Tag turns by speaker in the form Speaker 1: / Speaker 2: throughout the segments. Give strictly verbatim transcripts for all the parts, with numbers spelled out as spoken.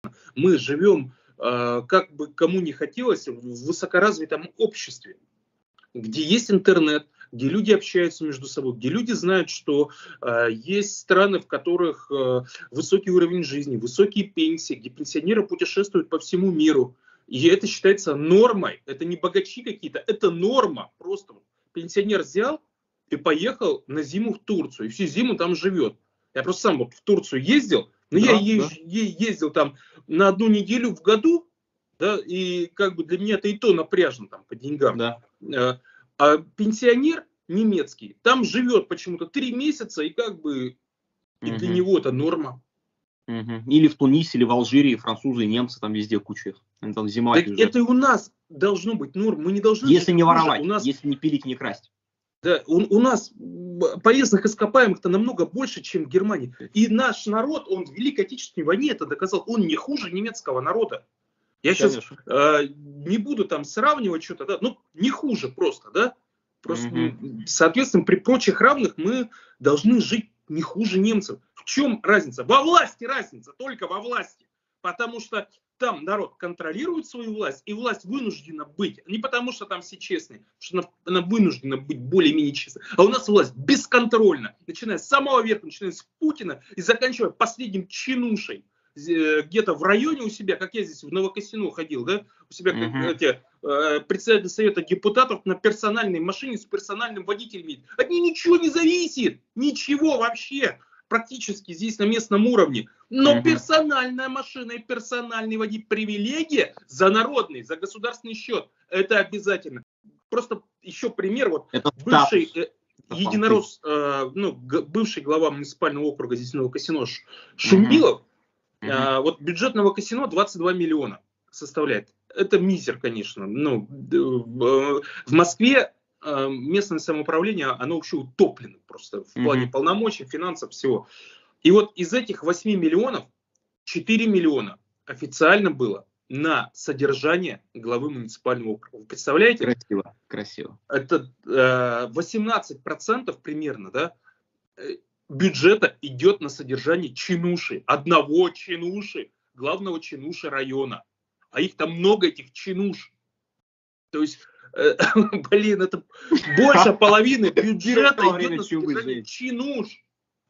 Speaker 1: Мы живем, э, как бы кому не хотелось, в высокоразвитом обществе, где есть интернет, где люди общаются между собой, где люди знают, что э, есть страны, в которых э, высокий уровень жизни, высокие пенсии, где пенсионеры путешествуют по всему миру. И это считается нормой. Это не богачи какие-то, это норма. Просто пенсионер взял и поехал на зиму в Турцию. И всю зиму там живет. Я просто сам вот в Турцию ездил, но
Speaker 2: Да,
Speaker 1: я езж,
Speaker 2: да.
Speaker 1: ездил там на одну неделю в году, да, и как бы для меня это и то напряжно там по деньгам.
Speaker 2: Да.
Speaker 1: А пенсионер немецкий там живет почему-то три месяца, и как бы и для
Speaker 2: Мгм.
Speaker 1: него это норма.
Speaker 2: Мгм. Или в Тунисе, или в Алжире, французы, и немцы, там везде куча их. Они там зимовать
Speaker 1: Так
Speaker 2: уезжают.
Speaker 1: это и у нас должно быть норма. Мы не должны
Speaker 2: Если
Speaker 1: жить
Speaker 2: не
Speaker 1: хуже.
Speaker 2: воровать,
Speaker 1: У нас,
Speaker 2: если не пилить, не красть.
Speaker 1: да, у, у нас полезных ископаемых-то намного больше, чем в Германии. И наш народ, он в Великой Отечественной войне это доказал, он не хуже немецкого народа. Я сейчас
Speaker 2: Конечно.
Speaker 1: э, не буду там сравнивать что-то, да, ну не хуже просто, да. Просто,
Speaker 2: Мгм.
Speaker 1: соответственно, при прочих равных мы должны жить не хуже немцев. В чем разница? Во власти разница, только во власти. Потому что там народ контролирует свою власть, и власть вынуждена быть. Не потому что там все честные, потому что она, она вынуждена быть более-менее честной. А у нас власть бесконтрольна. Начиная с самого верха, начиная с Путина и заканчивая последним чинушей. Где-то в районе у себя, как я здесь в Новокосино ходил, да, у себя как
Speaker 2: Мгм.
Speaker 1: эти э, председатель совета депутатов на персональной машине с персональным водителем едет. От них ничего не зависит, ничего вообще, практически здесь на местном уровне. Но
Speaker 2: Мгм.
Speaker 1: персональная машина и персональный водитель привилегия за народный, за государственный счет, это обязательно. Просто еще пример, вот
Speaker 2: Это
Speaker 1: бывший
Speaker 2: статус.
Speaker 1: э, единорос, э, ну, г- бывший глава муниципального округа здесь Новокосино Ш- Шумилов.
Speaker 2: Мгм.
Speaker 1: А, вот бюджет Новокосино двадцать два миллиона составляет. Это мизер, конечно. Ну, в Москве э, местное самоуправление, оно вообще утоплено просто в плане
Speaker 2: Мгм.
Speaker 1: полномочий, финансов, всего. И вот из этих восьми миллионов четыре миллиона официально было на содержание главы муниципального округа. Вы представляете?
Speaker 2: Красиво, красиво.
Speaker 1: Это э, восемнадцать процентов примерно, да, э, бюджета идет на содержание чинуши, одного чинуши, главного чинуши района. А их там много, этих чинуш. То есть, э, блин, это больше половины бюджета
Speaker 2: Во
Speaker 1: идет
Speaker 2: время
Speaker 1: на
Speaker 2: чумы,
Speaker 1: содержание
Speaker 2: Жень.
Speaker 1: чинуш.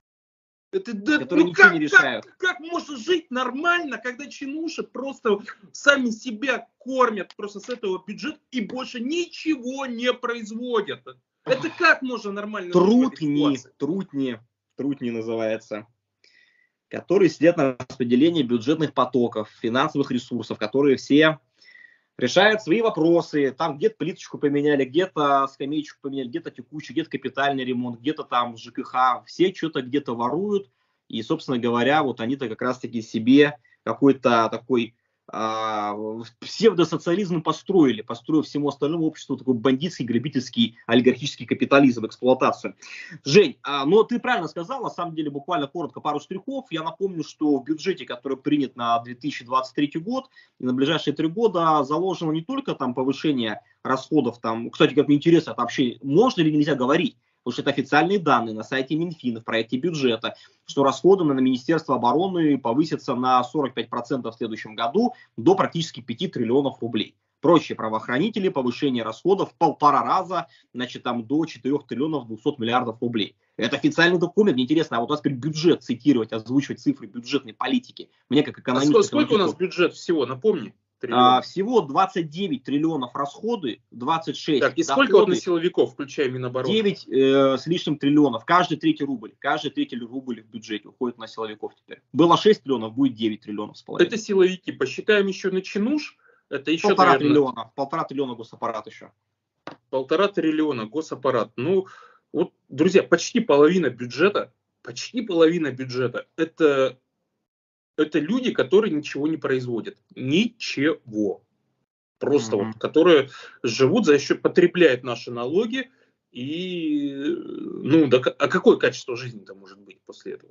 Speaker 1: Это, да,
Speaker 2: Которые
Speaker 1: ну
Speaker 2: ничего не
Speaker 1: как, как,
Speaker 2: решают.
Speaker 1: как можно жить нормально, когда чинуши просто сами себя кормят просто с этого бюджета и больше ничего не производят? Это как можно нормально жить в этой
Speaker 2: Трутни,
Speaker 1: ситуации?
Speaker 2: трутни, трутни называется. Которые сидят на распределении бюджетных потоков, финансовых ресурсов, которые все решают свои вопросы. Там где-то плиточку поменяли, где-то скамеечку поменяли, где-то текущий, где-то капитальный ремонт, где-то там ЖКХ. Все что-то где-то воруют. И, собственно говоря, вот они-то как раз-таки себе какой-то такой а, псевдосоциализм построили, построив всему остальному обществу такой бандитский, грабительский, олигархический капитализм, эксплуатацию. Жень, а, ну ты правильно сказал, на самом деле, буквально коротко пару штрихов. Я напомню, что в бюджете, который принят на две тысячи двадцать третий год и на ближайшие три года, заложено не только там повышение расходов, там, кстати, как мне интересно, это вообще можно или нельзя говорить? Потому что это официальные данные на сайте Минфина в проекте бюджета, что расходы на Министерство обороны повысятся на сорок пять процентов в следующем году до практически пяти триллионов рублей. Прочие правоохранители повышение расходов в полтора раза, значит, там до четырёх триллионов двухсот миллиардов рублей. Это официальный документ. Мне интересно, а вот у нас теперь бюджет цитировать, озвучивать цифры бюджетной политики. Мне как
Speaker 1: А
Speaker 2: экономисту,
Speaker 1: сколько у нас
Speaker 2: экономисту,
Speaker 1: бюджет всего, напомни,
Speaker 2: а,
Speaker 1: триллионов?
Speaker 2: всего двадцать девять триллионов расходы, двадцать шесть
Speaker 1: Так, и сколько вот на
Speaker 2: доходы,
Speaker 1: силовиков, включая Минобороны?
Speaker 2: девять э, с лишним триллионов. Каждый третий рубль. Каждый третий рубль в бюджете уходит на силовиков теперь. Было шесть триллионов, будет девять триллионов с половиной.
Speaker 1: Это силовики. Посчитаем еще на чинуш, это еще,
Speaker 2: Полтора
Speaker 1: наверное,
Speaker 2: триллиона. Полтора триллиона госаппарат еще.
Speaker 1: полтора триллиона госаппарат. Ну, вот, друзья, почти половина бюджета, почти половина бюджета, это, это люди, которые ничего не производят. Ничего. Просто
Speaker 2: Мгм.
Speaker 1: вот, которые живут за счет, потребляют наши налоги. И, ну, да, а какое качество жизни-то может быть после этого?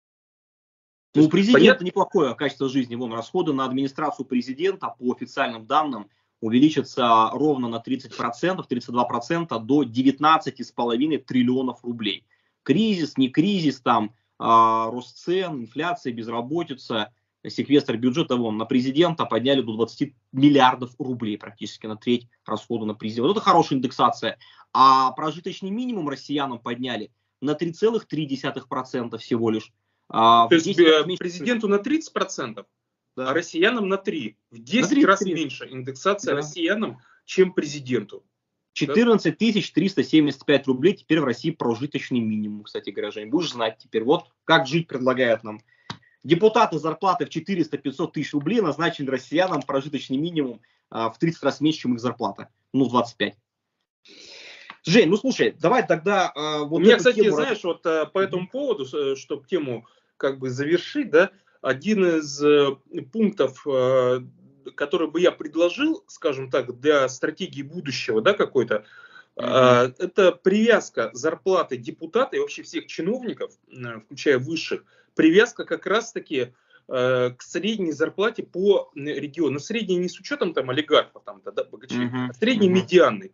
Speaker 1: То
Speaker 2: Ну, у
Speaker 1: есть,
Speaker 2: президента
Speaker 1: понятно,
Speaker 2: неплохое качество жизни. Вон, расходы на администрацию президента по официальным данным увеличатся ровно на тридцать процентов, тридцать два процента до девятнадцати с половиной триллионов рублей. Кризис, не кризис, там, а, рост цен, инфляция, безработица. секвестр бюджета, вон, на президента подняли до двадцати миллиардов рублей, практически на треть расхода на президента. Вот это хорошая индексация. А прожиточный минимум россиянам подняли на три целых три десятых процента всего лишь. А,
Speaker 1: То есть месяцев... президенту на тридцать процентов, да, а россиянам на три. В десять раз меньше индексация, да, россиянам, чем президенту.
Speaker 2: четырнадцать тысяч триста семьдесят пять рублей теперь в России прожиточный минимум, кстати говоря, Жень. Будешь знать теперь, вот как жить предлагают нам. Депутаты зарплаты в четыреста-пятьсот тысяч рублей назначили россиянам прожиточный минимум а, в тридцать раз меньше, чем их зарплата. Ну, двадцать пять. Жень, ну слушай, давай тогда... А, вот
Speaker 1: У меня, кстати, тему... знаешь, вот а, по этому поводу, чтобы тему как бы завершить, да, один из а, пунктов, а, который бы я предложил, скажем так, для стратегии будущего, да, какой-то, mm-hmm. это привязка зарплаты депутата и вообще всех чиновников, включая высших, привязка как раз-таки к средней зарплате по региону. Средней не с учетом там олигархов, там, да, богачей, mm-hmm. а средней медианной.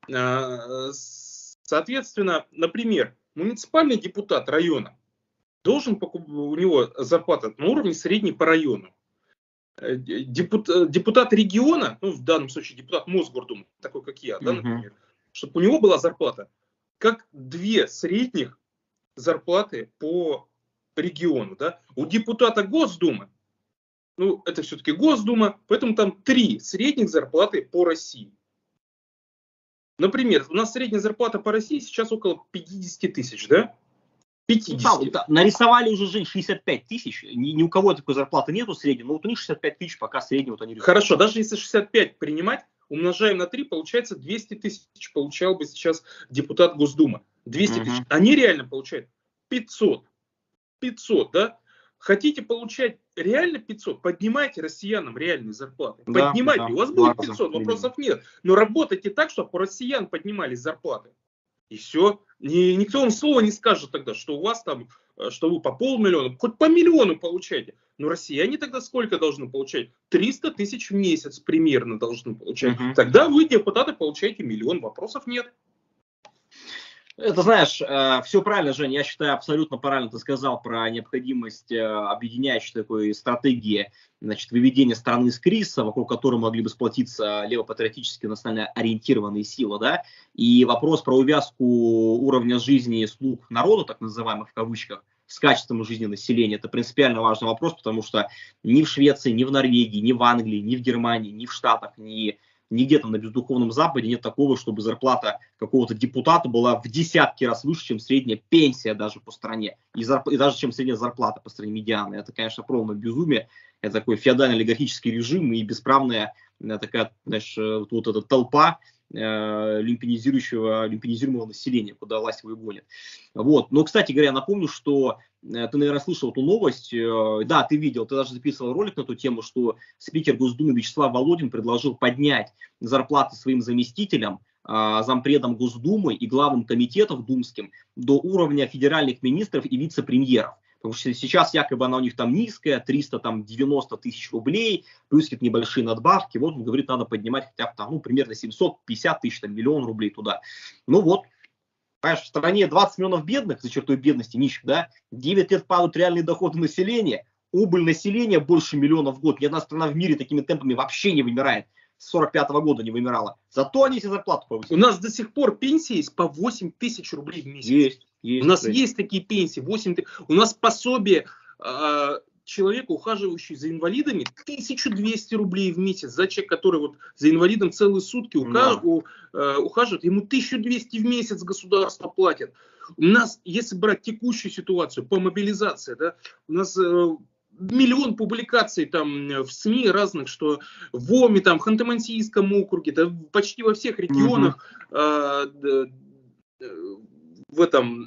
Speaker 1: Соответственно, например, муниципальный депутат района должен покуп... у него зарплата на уровне средней по району. Депутат, депутат региона, ну в данном случае депутат Мосгордумы, такой как я, да, например, uh-huh. чтобы у него была зарплата как две средних зарплаты по региону, да. У депутата Госдумы, ну это все-таки Госдума, поэтому там три средних зарплаты по России. Например, у нас средняя зарплата по России сейчас около пятьдесят тысяч, да? пятьдесят.
Speaker 2: Ну, да, нарисовали уже, Жень, шестьдесят пять тысяч. Ни, ни у кого такой зарплаты нету средней, но вот у них шестьдесят пять тысяч пока среднего вот они рисуют.
Speaker 1: Хорошо, даже если шестьдесят пять принимать, умножаем на три, получается двести тысяч получал бы сейчас депутат Госдумы. двести тысяч. Uh-huh. Они реально получают пятьсот. пятьсот, да? Хотите получать реально пятьсот? Поднимайте россиянам реальные зарплаты. Да, поднимайте, да, у вас будет пятьсот, вопросов нет. Но работайте так, чтобы у россиян поднимались зарплаты. И все. И никто вам слова не скажет тогда, что у вас там, что вы по полмиллиона, хоть по миллиону получаете. Но россияне тогда сколько должны получать? триста тысяч в месяц примерно должны получать. Uh-huh. Тогда вы, депутаты, получаете миллион, вопросов нет.
Speaker 2: Это, знаешь, все правильно, Жень, я считаю, абсолютно правильно ты сказал про необходимость объединяющей такой стратегии, значит, выведения страны из кризиса, вокруг которой могли бы сплотиться левопатриотически национально ориентированные силы, да, и вопрос про увязку уровня жизни слуг народа, так называемых в кавычках, с качеством жизни населения, это принципиально важный вопрос, потому что ни в Швеции, ни в Норвегии, ни в Англии, ни в Германии, ни в Штатах, ни Нигде там на бездуховном Западе нет такого, чтобы зарплата какого-то депутата была в десятки раз выше, чем средняя пенсия даже по стране. И, зарп... и даже чем средняя зарплата по стране медианы. Это, конечно, полное безумие. Это такой феодально-олигархический режим и бесправная такая, знаешь, вот эта толпа э, люмпинизирующего, люмпинизируемого населения, куда власть его и гонит. Вот. Но, кстати говоря, напомню, что э, ты, наверное, слышал эту новость. Э, да, ты видел, ты даже записывал ролик на эту тему, что спикер Госдумы Вячеслав Володин предложил поднять зарплаты своим заместителям, э, зампредам Госдумы и главам комитетов думским до уровня федеральных министров и вице-премьеров. Потому что сейчас якобы она у них там низкая, триста девяносто тысяч рублей, плюс какие-то небольшие надбавки. Вот он говорит, надо поднимать хотя бы там, ну, примерно семьсот пятьдесят тысяч, там, миллион рублей туда. Ну вот, понимаешь, в стране двадцать миллионов бедных, за чертой бедности, нищих, да, девять лет падают реальные доходы населения, убыль населения больше миллиона в год. Ни одна страна в мире такими темпами вообще не вымирает. С сорок пятого года не вымирала. Зато они все зарплату повысили.
Speaker 1: У нас до сих пор пенсии есть по восемь тысяч рублей в месяц.
Speaker 2: Есть. Есть,
Speaker 1: у нас
Speaker 2: есть.
Speaker 1: есть такие пенсии, восемь тысяч. У нас пособие э, человека, ухаживающий за инвалидами, тысяча двести рублей в месяц. За человека, который вот за инвалидом целые сутки уха- да. у, э, ухаживает, ему тысяча двести в месяц государство платит. У нас, если брать текущую ситуацию по мобилизации, да, у нас... Э, миллион публикаций там в СМИ разных, что в Оме, там, в Ханты-Мансийском округе, да, почти во всех регионах mm-hmm. э, э, в этом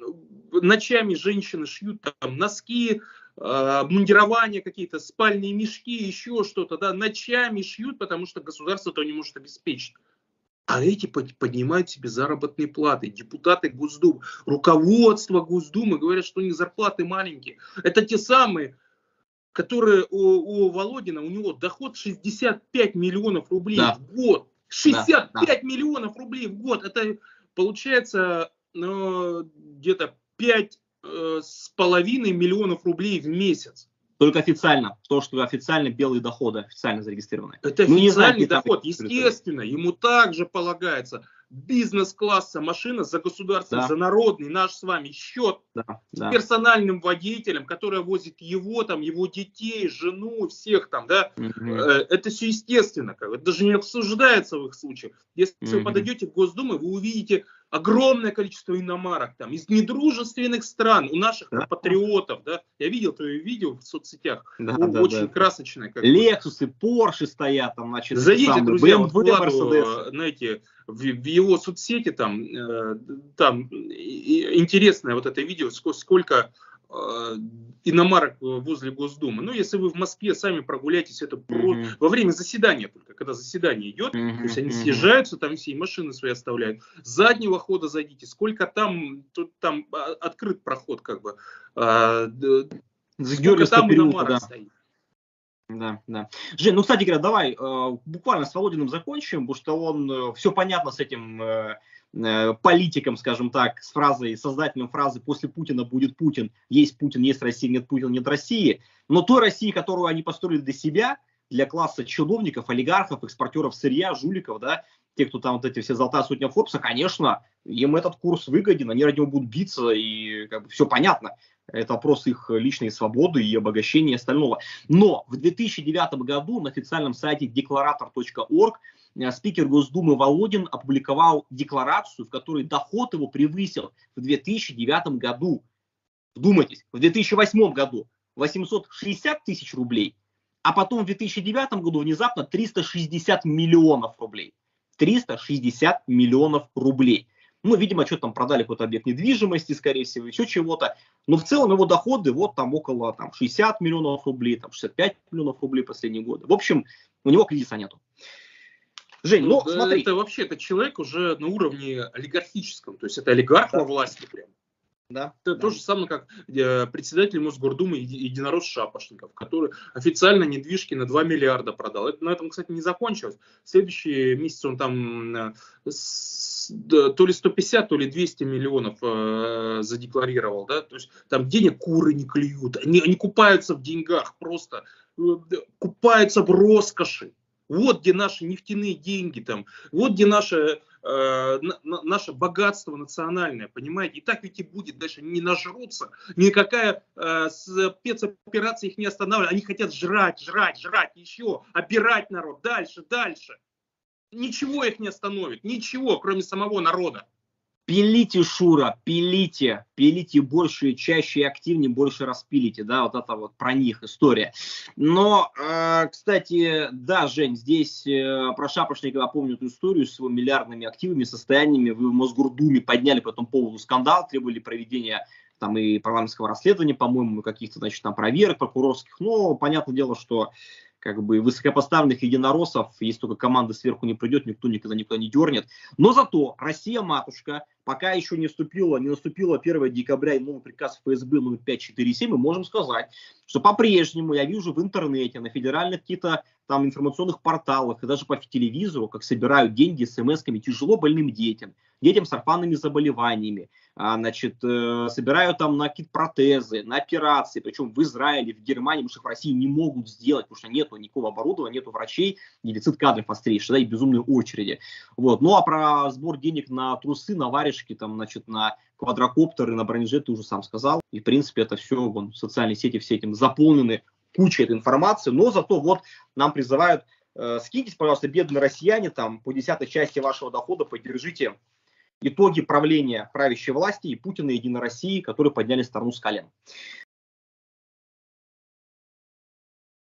Speaker 1: ночами женщины шьют там носки, э, обмундирования какие-то, спальные мешки, еще что-то, да, ночами шьют, потому что государство то не может обеспечить. А эти поднимают себе заработные платы. Депутаты Госдумы, руководство Госдумы говорят, что у них зарплаты маленькие. Это те самые, которые у, у Володина, у него доход шестьдесят пять миллионов рублей да. в год. шестьдесят пять да, да. миллионов рублей в год. Это получается ну, где-то пять с половиной миллионов рублей в месяц.
Speaker 2: Только официально. То, что официально белые доходы, официально зарегистрированы.
Speaker 1: Это
Speaker 2: Ну, не знаю,
Speaker 1: официальный
Speaker 2: какие там
Speaker 1: доход.
Speaker 2: территории.
Speaker 1: Естественно, ему также полагается бизнес-класса машина за государственный,
Speaker 2: Да.
Speaker 1: за народный наш с вами счет.
Speaker 2: Да,
Speaker 1: С
Speaker 2: да.
Speaker 1: персональным водителем, который возит его, там, его детей, жену, всех там, да.
Speaker 2: Мгм.
Speaker 1: Э, Это все естественно. Как бы. Это даже не обсуждается в их случае. Если вы
Speaker 2: Мгм.
Speaker 1: подойдете в Госдуму, вы увидите огромное количество иномарок там, из недружественных стран, у наших
Speaker 2: Да.
Speaker 1: патриотов. Да. Я видел твое видео в соцсетях.
Speaker 2: Да,
Speaker 1: О,
Speaker 2: да,
Speaker 1: очень
Speaker 2: да.
Speaker 1: красочное. Как бы.
Speaker 2: Лексусы, Порши стоят там, значит,
Speaker 1: Зайдите,
Speaker 2: самые,
Speaker 1: друзья,
Speaker 2: бэ эм
Speaker 1: вот
Speaker 2: вэ,
Speaker 1: вкладу,
Speaker 2: Мерседесы.
Speaker 1: знаете, в, в его соцсети, там, э, там и- и интересное вот это видео, ско- сколько э, иномарок возле Госдумы. Ну, если вы в Москве сами прогуляйтесь, это про...
Speaker 2: Мгм.
Speaker 1: во время заседания только, когда заседание идет, то
Speaker 2: Мгм.
Speaker 1: есть они
Speaker 2: Мгм.
Speaker 1: съезжаются, там все и машины свои оставляют. С заднего хода зайдите, сколько там, тут там а, открыт проход, как бы, а, д-
Speaker 2: За
Speaker 1: сколько
Speaker 2: Георгиевского
Speaker 1: там
Speaker 2: переулка,
Speaker 1: иномарок
Speaker 2: да.
Speaker 1: стоит.
Speaker 2: Да, да. Жень, ну, кстати говоря, давай э, буквально с Володиным закончим, потому что он, все понятно с этим э, э, политиком, скажем так, с фразой, создателем фразы «после Путина будет Путин», есть Путин, есть Россия, нет Путина, нет России. Но той России, которую они построили для себя, для класса чиновников, олигархов, экспортеров сырья, жуликов, да, те, кто там вот эти все золотая сотня Форбса, конечно, им этот курс выгоден, они ради него будут биться, и как бы все понятно. Это вопрос их личной свободы и обогащения и остального. Но в две тысячи девятом году на официальном сайте декларатор точка орг спикер Госдумы Володин опубликовал декларацию, в которой доход его превысил в две тысячи девятом году. Вдумайтесь, в две тысячи восьмом году восемьсот шестьдесят тысяч рублей, а потом в две тысячи девятом году внезапно триста шестьдесят миллионов рублей. триста шестьдесят миллионов рублей. Ну, видимо, что там продали какой-то объект недвижимости, скорее всего, еще чего-то. Но в целом его доходы вот там около там, шестьдесят миллионов рублей, там, шестьдесят пять миллионов рублей последние годы. В общем, у него кризиса нету. Жень, ну,
Speaker 1: Ну,
Speaker 2: смотри.
Speaker 1: это вообще, это человек уже на уровне олигархическом, то есть это олигарх
Speaker 2: Да.
Speaker 1: во власти прям.
Speaker 2: Да,
Speaker 1: Это
Speaker 2: да.
Speaker 1: то же самое, как э, председатель Мосгордумы еди- единорос Шапошников, который официально недвижки на два миллиарда продал. Это, на этом, кстати, не закончилось. В следующий месяц он там э, с, да, то ли сто пятьдесят, то ли двести миллионов э, задекларировал. Да? То есть там денег куры не клюют. Они, они купаются в деньгах просто. Э, купаются в роскоши. Вот где наши нефтяные деньги, там, вот где наше, э, на, на, наше богатство национальное, понимаете? И так ведь и будет, дальше не нажрутся, никакая э, спецоперация их не останавливает. Они хотят жрать, жрать, жрать еще, обирать народ, дальше, дальше. Ничего их не остановит, ничего, кроме самого народа.
Speaker 2: Пилите, Шура, пилите, пилите больше, чаще и активнее, больше распилите, да, вот это вот про них история. Но, э, кстати, да, Жень, здесь э, про Шапошникова помню эту историю с его миллиардными активами, состояниями. Вы в Мосгордуме подняли по этому поводу скандал, требовали проведения там и парламентского расследования, по-моему, каких-то, значит, там проверок прокурорских. Но понятное дело, что как бы высокопоставленных единороссов, если только команда сверху не придет, никто никогда никуда не дернет. Но зато Россия-матушка, пока еще не наступило, не наступило первого декабря и новый приказ эф эс бэ номер пятьсот четырьдесят семь, мы можем сказать, что по-прежнему я вижу в интернете, на федеральных каких-то там информационных порталах и даже по телевизору, как собирают деньги смс-ками тяжело больным детям, детям с орфанными заболеваниями, а, значит, э, собирают там на какие-то протезы, на операции, причем в Израиле, в Германии, потому что в России не могут сделать, потому что нету никакого оборудования, нету врачей, дефицит кадров острейший, да, и безумные очереди. Вот. Ну а про сбор денег на трусы, на варежки, там, значит, на квадрокоптеры, на бронежилеты ты уже сам сказал. И в принципе это все, вон, социальные сети все этим заполнены, куча этой информации, но зато вот нам призывают, э, скиньтесь, пожалуйста, бедные россияне, там, по десятой части вашего дохода поддержите итоги правления правящей власти и Путина и Единой России, которые подняли страну с колен.